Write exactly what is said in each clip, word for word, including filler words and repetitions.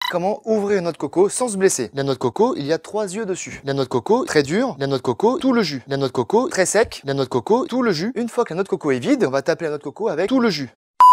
comment ouvrir une noix de coco sans se blesser. La noix de coco, il y a trois yeux dessus. La noix de coco très dure, la noix de coco tout le jus. La noix de coco très sec, la noix de coco tout le jus. Une fois que la noix de coco est vide, on va taper la noix de coco avec tout le jus.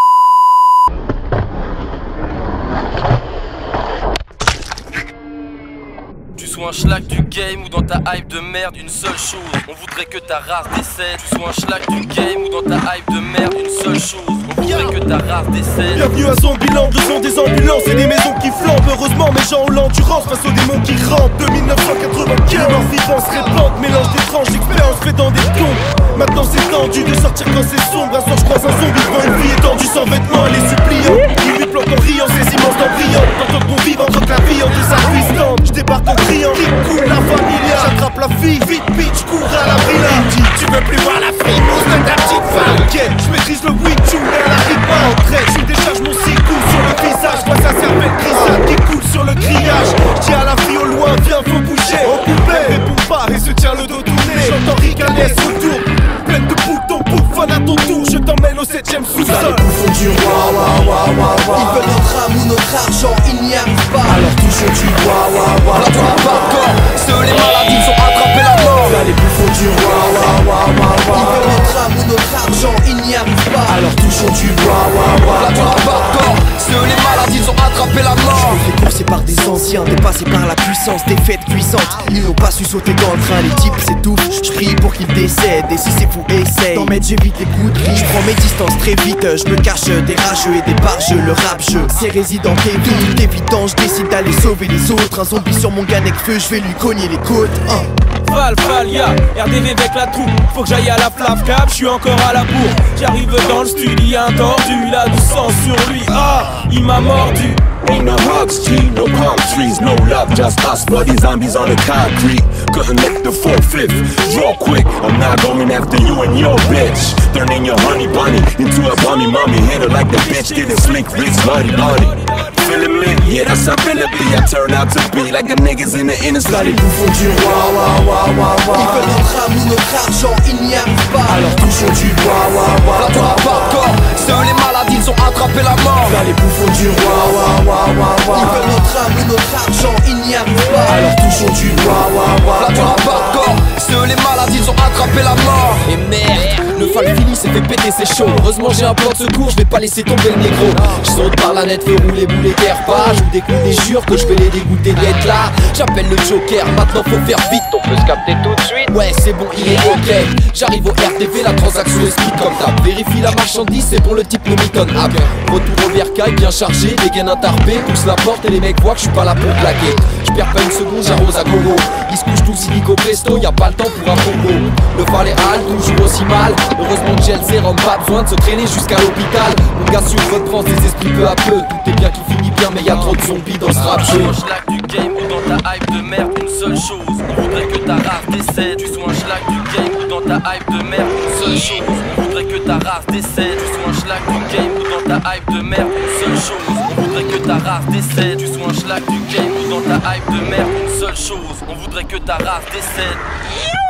Tu sois un schlag du game ou dans ta hype de merde, une seule chose, on voudrait que ta race décède. Tu sois un schlag du game ou dans ta hype de merde, une seule chose, on voudrait que ta race décède. Bienvenue à Zombieland, le son des ambulances et des maisons qui flambent. Heureusement mes gens ont l'endurance face aux démons qui rampent. De mille neuf cent quatre-vingt-quinze, leur vivance répande, mélange d'étranges expériences fait dans des tombes. Maintenant c'est tendu de sortir quand c'est sombre. Un soir je croise un zombie devant une fille étendue sans vêtements, elle est suppliante. Il lui plante en riant, ses immenses dents brillantes. Dans ton bon vivant, entre la vie de sa puissante. Je débarque en criant, qui coule la familia. J'attrape la fille, vite bitch, cours à la villa. Tu veux plus voir la frimousse de ta petite femme? T'inquiète, je maîtrise le weed, tu mais elle arrive pas en traite. Je décharge mon sicou sur le visage, vois sa cervelle grisâtre qui coule sur le grillage. J'dis à la fille au loin, viens faut bouger. Au couplet, répond pas et se tient le dos tourné. J'entends ricaner autour, pleine de boutons, bouffonne à ton tour. Je t'emmène au septième sous-sol. Bouffons du roi, wa wa wa wa. Ils veulent notre âme ou notre argent, ils n'y arrivent pas. Alors touchons du roi, wa wa wa. La droite pas corps, ceux les maladies sont attrapés la mort. Les bouffons du roi, wa wa wa wa. Ils veulent notre âme ou notre argent, ils n'y arrivent pas. Alors touchons du roi, wa wa wa. La droite pas corps, ceux les maladies sont attrapés la mort. Je me fais courser par des anciens, dépassés par la puissance des fêtes puissantes. Ils n'ont pas su sauter dans le train, les types s'étouffent. Je prie pour qu'ils décèdent, et si c'est fou, essaye d'en mettre, j'évite les coups de grille. Je prends mes distances très vite, je me cache des rageux et des barjeux. Le rap jeu, c'est résident T V. Tout évident, je décide d'aller sauver les autres. Un zombie sur mon gun avec feu, je vais lui cogner les côtes. uh. Val, Falia, R D V avec la troupe. Faut que j'aille à la Flav Cap, j'suis encore à la bourre. J'arrive dans le studio, un tordu, il a du sang sur lui. Ah, il m'a mordu. Ain't no hugs, G, no palm trees, no love, just us, bloody zombies on the concrete. Couldn't lift the four-fifth, draw quick, I'm not going after you and your bitch. Turning your honey bunny into a bummy mommy, hit her like the bitch, getting slick, wrist, bloody, bloody. Feeling me, yeah, that's how I be, I turn out to be like the niggas in the inner Les city. bouffons du roi, wa wa wa wa. Ils veulent notre âme ou notre argent, ils n'y arrivent pas. Alors touchons du roi, wa wa La droite pas corps, ceux les maladies sont attrapés la mort. Les bouffons du roi, wa wa wa wa. Ils veulent notre âme ou notre argent, ils n'y arrivent pas. Alors touchons du roi, wa wa La droite pas corps, ceux les maladies sont attrapés la mort. Et merde, le fall fini s'est fait péter, c'est chaud. Heureusement j'ai un plan de secours, je vais pas laisser tomber le négro. Je saute par la net, fais rouler boulet guerre pas. Je des coups des jures que je vais les dégoûter d'être là. J'appelle le Joker, maintenant faut faire vite. On peut se capter tout de suite. Ouais c'est bon, il est ok. J'arrive au R D V, la transaction est speed comme d'hab. Vérifie la marchandise, c'est bon le type nous mitonne. Ah, retour au bercail, bien chargé, dégaine un tarpé. Pousse la porte et les mecs voient que je suis pas là pour claquer. Je perds pas une seconde, j'arrose à gogo. Ils se couchent tous illico presto, y'a pas le temps pour un combo. Le fall est hal, toujours aussi mal. Heureusement gel sérum, pas besoin de se traîner jusqu'à l'hôpital. Mon gars sur reprend ses esprits peu à peu. Tout est bien qui finit bien, mais y'a trop de zombies dans ce rap Tu jeu. sois un schlag du game ou dans ta hype de merde, une seule chose, on voudrait que ta race décède. Tu sois un schlag du game ou dans ta hype de merde, une seule chose, on voudrait que ta race décède. Tu sois un schlag du game ou dans ta hype de merde, une seule chose, on voudrait que ta race décède. Tu sois un schlag du game ou dans ta hype de merde, une seule chose, on voudrait que ta race décède.